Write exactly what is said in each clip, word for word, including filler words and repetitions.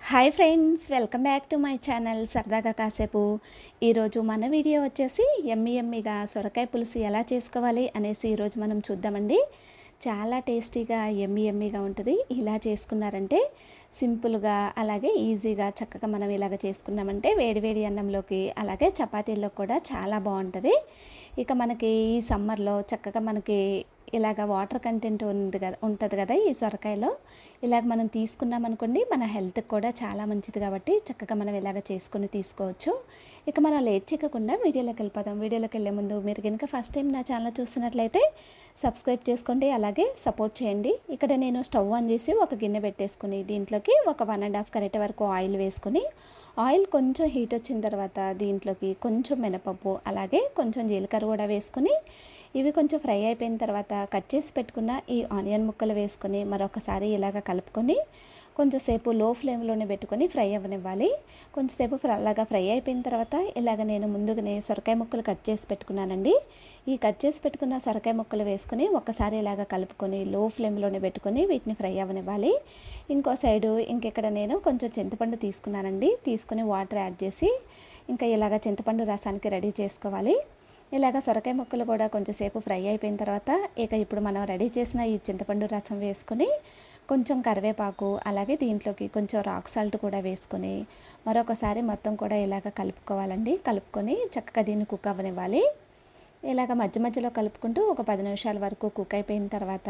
Hi friends, welcome back to my channel సరదాగా కాసేపు. ఈరోజు మన వీడియో వచ్చేసి ఎమ్మి ఎమ్మిగా సొరకాయ పులుసు ఎలా చేసుకోవాలి అనేసి ఈరోజు మనం చూద్దామండి. చాలా టేస్టీగా ఎమ్మి ఎమ్మిగా ఉంటుంది. ఇలా చేసుకున్నారంటే సింపుల్గా అలాగే ఈజీగా చక్కగా మనం ఇలాగ చేసుకున్నామంటే వేడివేడి అన్నంలోకి అలాగే చపాతీల్లో కూడా చాలా బాగుంటుంది. ఇక మనకి ఈ సమ్మర్లో చక్కగా మనకి ఇలాగ వాటర్ కంటెంట్ ఉంది కదా ఉంటుంది కదా ఈ సొరకాయలో. ఇలాగ మనం తీసుకున్నాం అనుకోండి, మన హెల్త్కి కూడా చాలా మంచిది కాబట్టి చక్కగా మనం ఇలాగ చేసుకుని తీసుకోవచ్చు. ఇక మనం లేట్ చేయకుండా వీడియోలోకి వెళ్ళిపోదాం. వీడియోలోకి వెళ్ళే ముందు మీరు కనుక ఫస్ట్ టైం నా ఛానల్ చూస్తున్నట్లయితే సబ్స్క్రైబ్ చేసుకోండి, అలాగే సపోర్ట్ చేయండి. ఇక్కడ నేను స్టవ్ ఆన్ చేసి ఒక గిన్నె పెట్టేసుకుని దీంట్లోకి ఒక వన్ అండ్ హాఫ్ కరెక్ట్ వరకు ఆయిల్ వేసుకుని, ఆయిల్ కొంచెం హీట్ వచ్చిన తర్వాత దీంట్లోకి కొంచెం మినపప్పు అలాగే కొంచెం జీలకర్ర కూడా వేసుకుని ఇవి కొంచెం ఫ్రై అయిపోయిన తర్వాత కట్ చేసి పెట్టుకున్న ఈ ఆనియన్ ముక్కలు వేసుకొని మరొకసారి ఇలాగ కలుపుకొని కొంచెంసేపు లో ఫ్లేమ్లోనే పెట్టుకొని ఫ్రై అవ్వనివ్వాలి. కొంచెంసేపు అలాగా ఫ్రై అయిపోయిన తర్వాత ఇలాగ నేను ముందుగానే సొరకాయ ముక్కలు కట్ చేసి పెట్టుకున్నానండి. ఈ కట్ చేసి పెట్టుకున్న సొరకాయ ముక్కలు వేసుకొని ఒకసారి ఇలాగ కలుపుకొని లో ఫ్లేమ్లోనే పెట్టుకొని వీటిని ఫ్రై అవ్వనివ్వాలి. ఇంకో సైడు ఇంకెక్కడ నేను కొంచెం చింతపండు తీసుకున్నానండి. తీసుకొని వాటర్ యాడ్ చేసి ఇంకా ఇలాగ చింతపండు రసానికి రెడీ చేసుకోవాలి. ఇలాగ సొరకాయ ముక్కలు కూడా కొంచెంసేపు ఫ్రై అయిపోయిన తర్వాత ఇక ఇప్పుడు మనం రెడీ చేసిన ఈ చింతపండు రసం వేసుకొని కొంచెం కరివేపాకు అలాగే దీంట్లోకి కొంచెం రాక్ సాల్ట్ కూడా వేసుకొని మరొకసారి మొత్తం కూడా ఇలాగ కలుపుకోవాలండి. కలుపుకొని చక్కగా దీన్ని కుక్ అవ్వనివ్వాలి. ఇలాగ మధ్య మధ్యలో కలుపుకుంటూ ఒక పది నిమిషాల వరకు కుక్ అయిపోయిన తర్వాత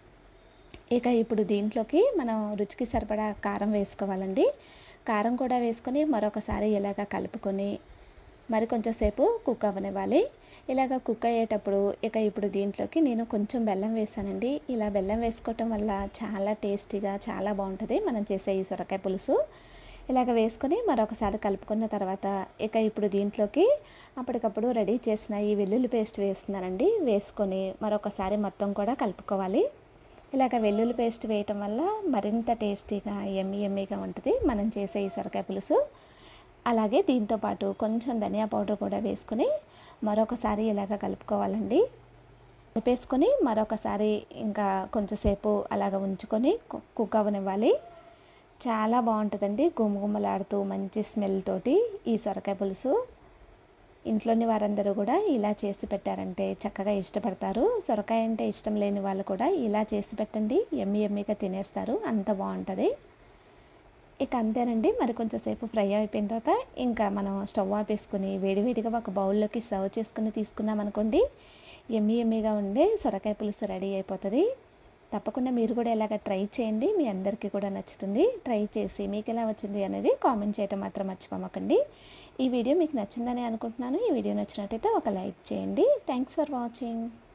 ఇక ఇప్పుడు దీంట్లోకి మనం రుచికి సరిపడా కారం వేసుకోవాలండి. కారం కూడా వేసుకొని మరొకసారి ఇలాగ కలుపుకొని మరి కొంచెంసేపు కుక్ అవ్వనివ్వాలి. ఇలాగ కుక్ అయ్యేటప్పుడు ఇక ఇప్పుడు దీంట్లోకి నేను కొంచెం బెల్లం వేసానండి. ఇలా బెల్లం వేసుకోవటం వల్ల చాలా టేస్టీగా చాలా బాగుంటుంది మనం చేసే ఈ సొరకాయ పులుసు. ఇలాగ వేసుకొని మరొకసారి కలుపుకున్న తర్వాత ఇక ఇప్పుడు దీంట్లోకి అప్పటికప్పుడు రెడీ చేసిన ఈ వెల్లుల్లి పేస్ట్ వేస్తున్నానండి. వేసుకొని మరొకసారి మొత్తం కూడా కలుపుకోవాలి. ఇలాగ వెల్లుల్లి పేస్ట్ వేయటం వల్ల మరింత టేస్టీగా ఎమ్మి ఎమ్మిగా ఉంటుంది మనం చేసే ఈ సొరకాయ పులుసు. అలాగే దీంతోపాటు కొంచెం ధనియా పౌడర్ కూడా వేసుకొని మరొకసారి ఇలాగ కలుపుకోవాలండి. కలిపేసుకొని మరొకసారి ఇంకా కొంచెంసేపు అలాగ ఉంచుకొని కుక్ అవ్వనివ్వాలి. చాలా బాగుంటుందండి, గుమగుమలాడుతూ మంచి స్మెల్ తోటి ఈ సొరకాయ పులుసు. ఇంట్లోని వారందరూ కూడా ఇలా చేసి పెట్టారంటే చక్కగా ఇష్టపడతారు. సొరకాయ అంటే ఇష్టం లేని వాళ్ళు కూడా ఇలా చేసి పెట్టండి, ఎమ్మి ఎమ్మిగా తినేస్తారు, అంత బాగుంటుంది. ఇక అంతేనండి. మరి కొంచెంసేపు ఫ్రై అయిపోయిన తర్వాత ఇంకా మనం స్టవ్ ఆపేసుకొని వేడివేడిగా ఒక బౌల్లోకి సర్వ్ చేసుకుని తీసుకున్నాం అనుకోండి, ఎమ్మి ఎమ్మిగా ఉండే సొరకాయ పులుసు రెడీ అయిపోతుంది. తప్పకుండా మీరు కూడా ఇలాగ ట్రై చేయండి, మీ అందరికీ కూడా నచ్చుతుంది. ట్రై చేసి మీకు ఎలా వచ్చింది అనేది కామెంట్ చేయడం మాత్రం మర్చిపోమకండి. ఈ వీడియో మీకు నచ్చిందని అనుకుంటున్నాను. ఈ వీడియో నచ్చినట్టయితే ఒక లైక్ చేయండి. Thanks for watching.